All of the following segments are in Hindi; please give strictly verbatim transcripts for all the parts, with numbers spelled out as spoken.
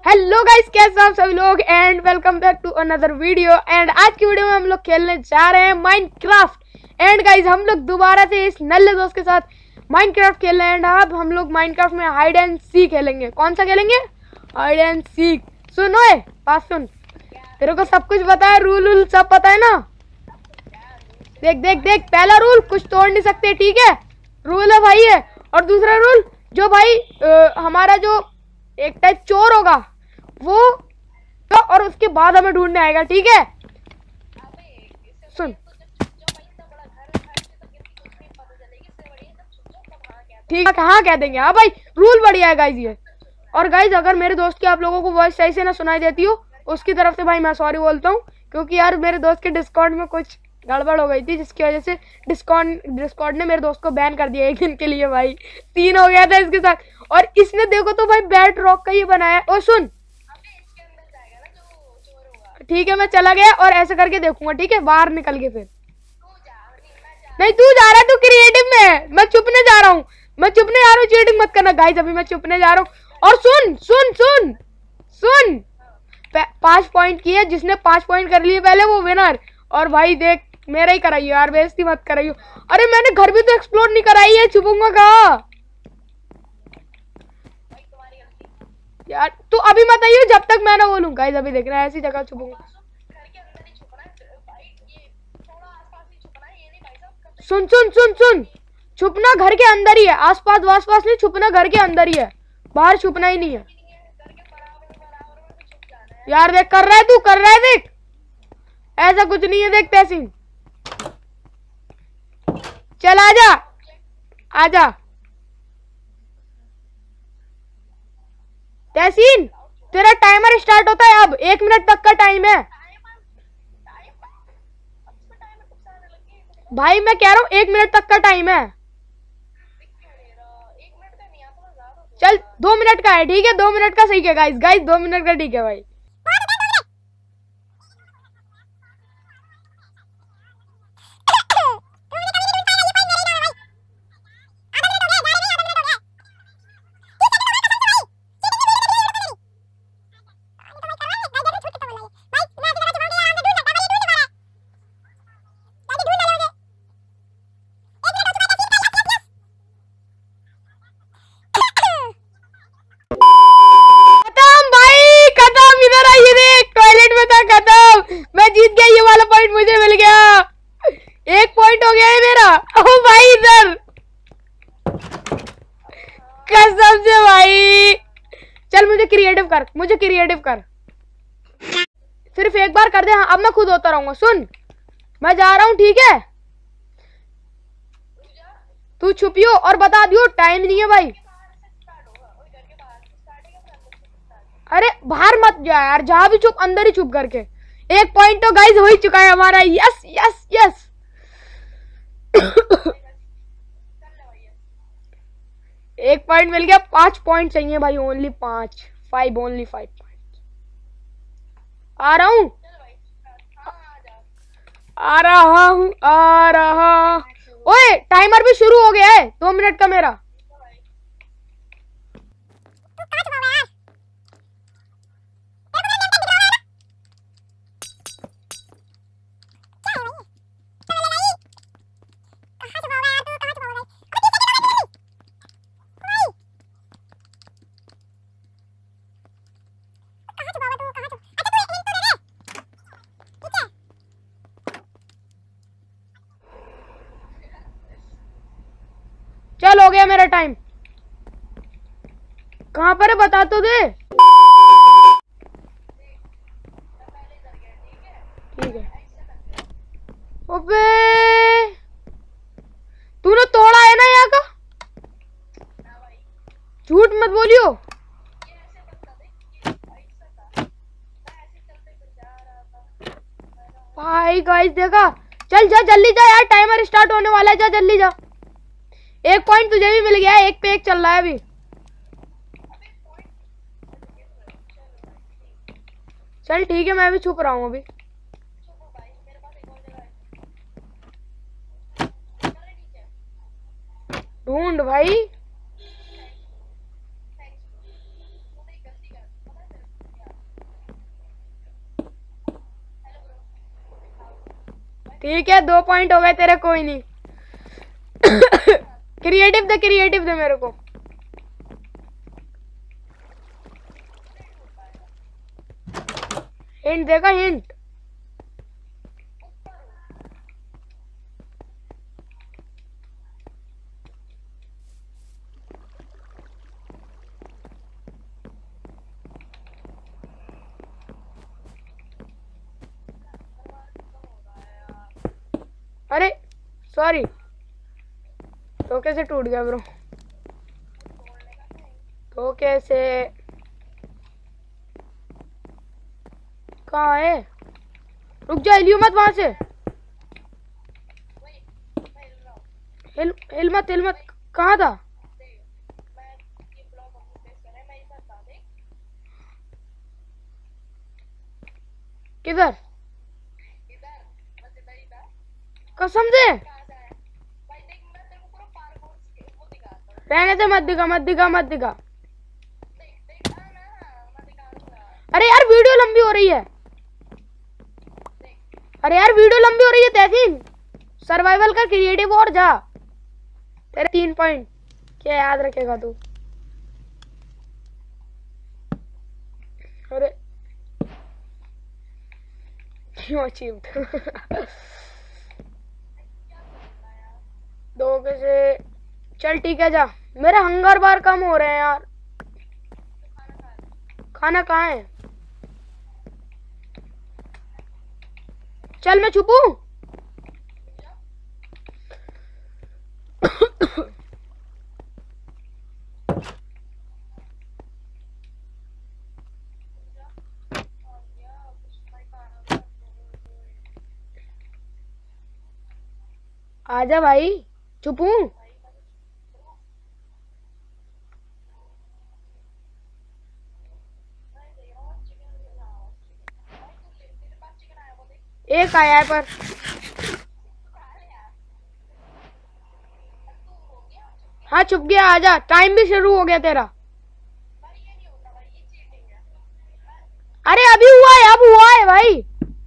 हेलो गाइस, कैसे आप सभी लोग and welcome back to another video. And आज की वीडियो में हम लोग खेलने जा रहे हैं माइनक्राफ्ट। एंड गाइस हम लोग दोबारा से इस नल्ले दोस्त के साथ माइनक्राफ्ट खेल रहे हैं। एंड अब हम लोग माइनक्राफ्ट में हाइड एंड सीक खेलेंगे। कौन सा खेलेंगे? Hide and seek. सुन ओए, बात सुन, तेरे को सब कुछ पता है, रूल रूल सब पता है ना? देख देख देख, पहला रूल कुछ तोड़ नहीं सकते, ठीक है? रूल है भाई है। और दूसरा रूल, जो भाई आ, हमारा जो एक टाइप चोर होगा वो तो और उसके बाद हमें ढूंढने आएगा, ठीक है? सुन, ठीक है, हाँ कह देंगे। हाँ भाई, रूल बढ़िया है गाइज ये। और गाइज अगर मेरे दोस्त की आप लोगों को वॉइस सही से ना सुनाई देती हो, उसकी तरफ से भाई मैं सॉरी बोलता हूँ, क्योंकि यार मेरे दोस्त के डिस्कॉर्ड में कुछ गड़बड़ हो गई थी, जिसकी वजह से डिस्कॉर्ड डिस्कॉर्ड ने मेरे दोस्त को बैन कर दिया एक दिन के लिए। भाई तीन हो गया था इसके साथ, और इसने देखो तो भाई बैट रॉक का ही बनाया। और सुन, ठीक है मैं चला गया और ऐसे करके देखूंगा, ठीक है? बाहर निकल के फिर नहीं, तू जा रहा है, तू क्रिएटिव में है, मैं चुपने जा रहा हूँ, मैं चुपने जा रहा हूँ। चीटिंग मत करना गाइस, अभी मैं चुपने जा रहा हूँ। और सुन सुन सुन सुन, पांच पॉइंट किए, जिसने पांच पॉइंट कर लिए पहले वो विनर। और भाई देख, मेरा ही कराइयो यार, बेइज्जती मत कराइयो। अरे मैंने घर भी तो एक्सप्लोर नहीं कराई है, छुपूंगा कहाँ यार? तू अभी मत आइयो जब तक मैं ना बोलूं। गाइस अभी देखना है, ऐसी जगह छुपूंगा। सुन सुन सुन सुन, छुपना घर के अंदर ही है, आसपास वासपास नहीं, छुपना घर के अंदर ही है, बाहर छुपना ही नहीं है यार। देख कर रहा है, तू कर रहा है, देख ऐसा कुछ नहीं है, देख तहसीन। चल आजा आजा तहसीन, तेरा टाइमर स्टार्ट होता है अब, एक मिनट तक का टाइम है भाई। मैं कह रहा हूँ एक मिनट तक का टाइम है। चल दो मिनट का है, ठीक है? दो मिनट का सही है गाइस, गाइस दो मिनट का ठीक है भाई। मैं जीत गया, ये वाला पॉइंट मुझे मिल गया, एक पॉइंट हो गया है मेरा। ओ भाई इधर कसम से भाई। चल मुझे क्रिएटिव कर, मुझे क्रिएटिव कर, सिर्फ एक बार कर दे। हाँ अब मैं खुद होता रहूंगा। सुन मैं जा रहा हूँ, ठीक है? तू छुपियो और बता दियो, टाइम नहीं है भाई। अरे बाहर मत जा यार, जहां भी छुप अंदर ही छुप करके। एक पॉइंट तो गाइस हो ही चुका है हमारा। यस यस यस एक पॉइंट मिल गया, पांच पॉइंट चाहिए भाई, ओनली पांच, फाइव, ओनली फाइव पॉइंट। आ रहा हूँ आ रहा हूँ आ रहा। ओए टाइमर भी शुरू हो गया है, दो मिनट का मेरा। चल हो गया मेरा टाइम। कहां पर है बता तो दे। ठीक है। अबे तूने तोड़ा है ना यहाँ का? झूठ मत बोलियो। भाई गाइस देखा, चल जा जल्दी जा यार, टाइमर स्टार्ट होने वाला है, जा जल्दी जा। एक पॉइंट तुझे भी मिल गया है, एक पे एक चल रहा है अभी। चल ठीक है, मैं भी छुप रहा हूँ अभी। ढूंढ भाई। ठीक है, दो पॉइंट हो गए तेरे, कोई नहीं। क्रिएटिव दे, क्रिएटिव दे मेरे को। हिंट देगा, हिंट। अरे सॉरी, तो कैसे टूट गया ब्रो? तो कैसे? कहाँ है? रुक जा, हिलियो मत वहां से। हिल हिल मत, हिल मत। कहाँ था? किधर? कसम से रहने दे, मत दिखा, मत दिखा, मत दिखा। अरे यार वीडियो लंबी हो रही है। अरे यार वीडियो लंबी हो रही है। तहसीन सर्वाइवल का क्रिएटिव और जा। तेरे तीन पॉइंट क्या याद रखेगा तू? अरे क्यों अचीव्ड? दो कैसे? चल ठीक है, जा। मेरे हंगर बार कम हो रहे हैं यार। खाना कहाँ है? चल मैं छुपू। आजा भाई, छुपू। एक आया है पर। हाँ छुप गया, आजा। टाइम भी शुरू हो गया तेरा। अरे अभी हुआ है, अब हुआ है भाई।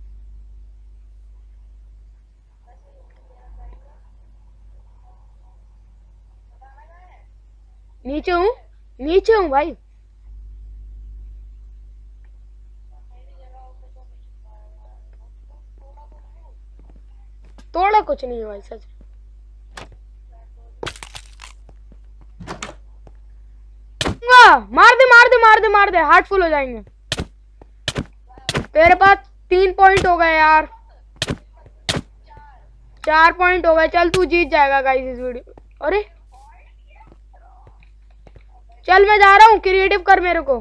नीचे हूँ, नीचे हूँ भाई। तोड़ा कुछ नहीं है भाई, सच। मार दे, मार दे, मार दे, मार दे, हार्ट फुल हो जाएंगे। तेरे पास तीन पॉइंट हो गए यार। चार पॉइंट हो गए। चल तू जीत जाएगा गाइस इस वीडियो। अरे चल मैं जा रहा हूँ, क्रिएटिव कर मेरे को।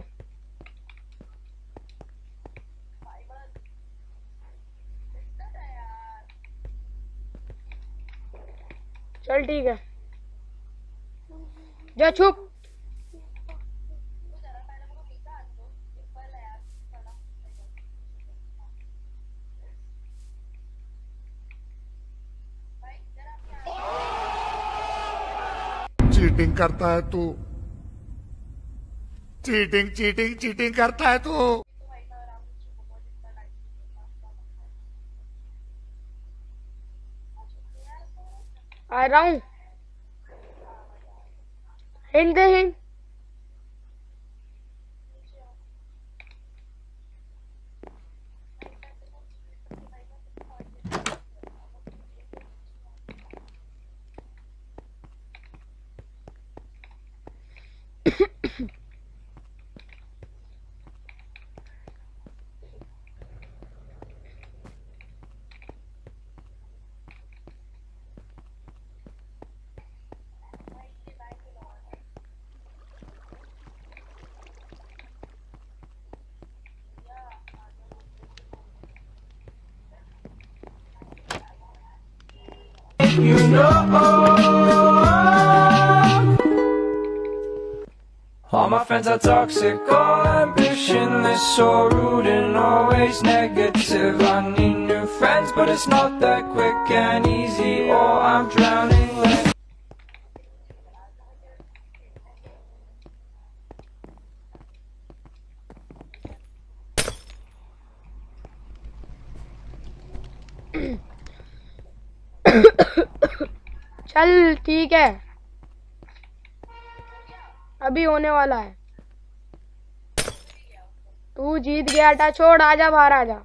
चल ठीक है, जा छुप। चीटिंग करता है तू, चीटिंग चीटिंग चीटिंग करता है तू। आ रहा हूँ, हिंट दे, hint. You know, all my friends are toxic, all ambitionless, so rude and always negative. I need new friends, but it's not that quick and easy, or I'm drowning like. चल ठीक है, अभी होने वाला है। तू जीत गया था, छोड़, आजा बाहर आजा।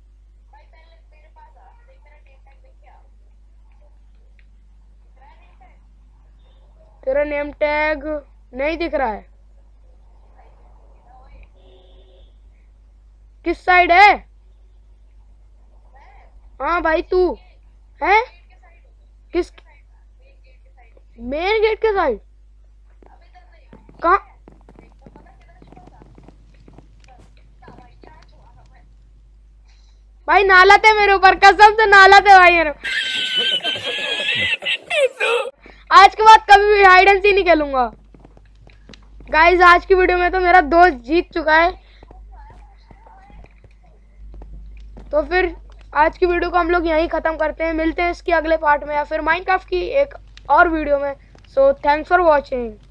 तेरा नेम टैग नहीं दिख रहा है, किस साइड है? हाँ भाई तू है किस? मेन गेट के साइड? कहाँ? भाई नाला थे मेरे ऊपर, कसम से नाला थे भाई मेरे। आज के बाद कभी भी हाइड एंड सी नहीं खेलूंगा। गाइस आज की वीडियो में तो मेरा दोस्त जीत चुका है, तो फिर आज की वीडियो को हम लोग यहीं खत्म करते हैं। मिलते हैं इसके अगले पार्ट में या फिर माइनक्राफ्ट की एक और वीडियो में। So thanks for watching.